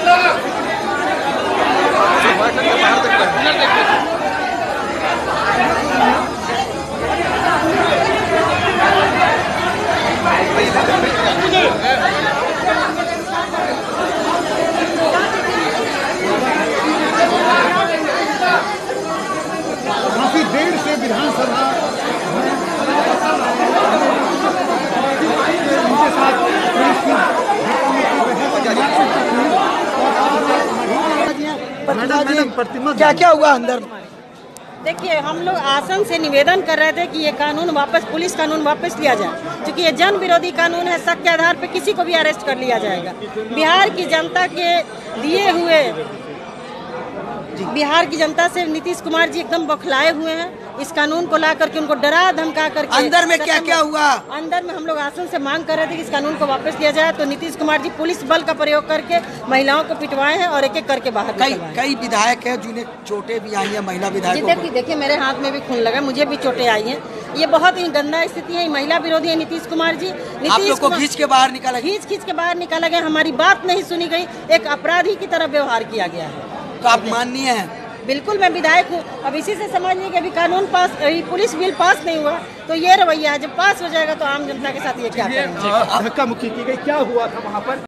काफी देर से विधानसभा उनके साथ क्या क्या हुआ अंदर? देखिए, हम लोग आसन से निवेदन कर रहे थे कि ये कानून वापस, पुलिस कानून वापस लिया जाए, क्योंकि ये जन विरोधी कानून है। शक के आधार पर किसी को भी अरेस्ट कर लिया जाएगा। बिहार की जनता से नीतीश कुमार जी एकदम बौखलाए हुए हैं। इस कानून को ला करके उनको डरा धमका करके अंदर में क्या क्या हुआ? अंदर में हम लोग आसन से मांग कर रहे थे कि इस कानून को वापस लिया जाए, तो नीतीश कुमार जी पुलिस बल का प्रयोग करके महिलाओं को पिटवाए हैं और एक एक करके बाहर कई विधायक हैं जिन्हें चोटें भी आई हैं, महिला विधायकों को। देखिए, मेरे हाथ में भी खून लगा, मुझे भी चोटें आई हैं। ये बहुत ही गंदा स्थिति है। महिला विरोधी है नीतीश कुमार जी। आप लोग को खींच के बाहर निकाला गया, हमारी बात नहीं सुनी गई, एक अपराधी की तरह व्यवहार किया गया है। तो आप माननीय हैं? बिल्कुल, मैं विधायक हूँ। अब इसी से समझ लीजिए कि अभी कानून पास, पुलिस बिल पास नहीं हुआ, तो ये रवैया है। जब पास हो जाएगा तो आम जनता के साथ ये क्या करेंगे। धक्का मुक्की की गई, क्या हुआ था वहाँ पर?